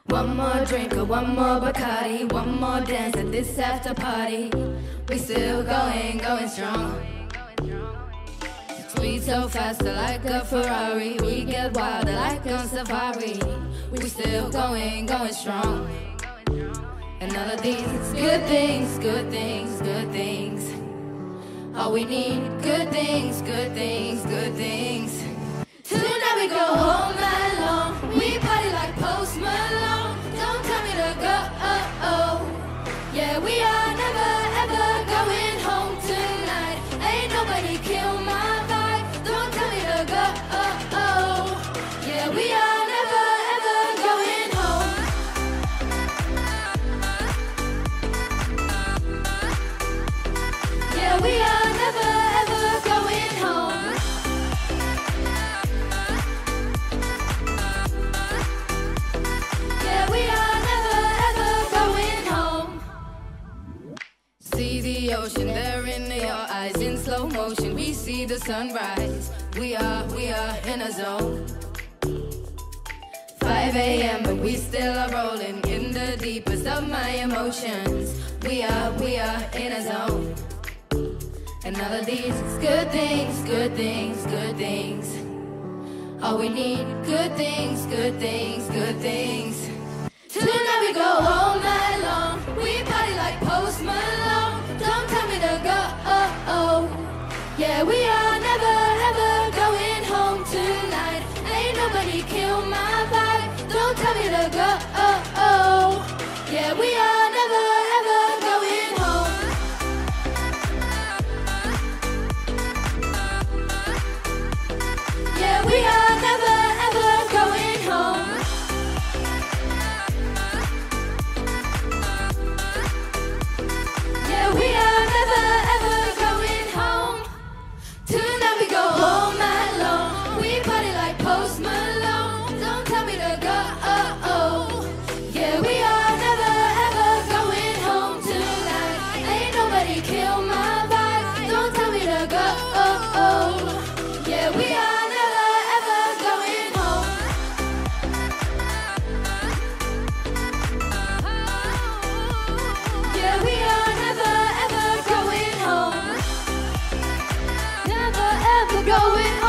One more drink or one more Bacardi, one more dance at this after party. We still going strong. Speed so faster like a Ferrari. We get wilder like on safari. We still going strong. And all of these good things, good things, good things. All we need, good things, good things, good things. Tonight we go home alone. We party like Post Malone. Don't tell me to go. Yeah, we are never ever going home tonight. Ain't nobody kill my vibe. Don't tell me to go. Yeah, we are never ever going home. Yeah, we are never ever going home. Yeah, we are never ever going home. See the ocean there in your eyes in slow motion. We see the sunrise. We are in a zone. 5 a.m. but we still are rolling in the deepest of my emotions. We are in a zone. And all of these good things, good things, good things. All we need, good things, good things, good things. Tonight we go home alone. We party like Post Malone. Don't tell me to go. Yeah, we are never ever going home tonight. Ain't nobody kill my vibe. Don't tell me to go. Yeah, we are never ever going home. Yeah, we are never ever going home. Yeah, we are never ever going home. Tonight we go home alone. We party like Post Malone. Don't tell me to go. Yeah, we are never ever going home tonight. Ain't nobody kill my vibe. Don't tell me to go. Yeah, we are never ever going home. Yeah, we are never ever going home. Never ever going home.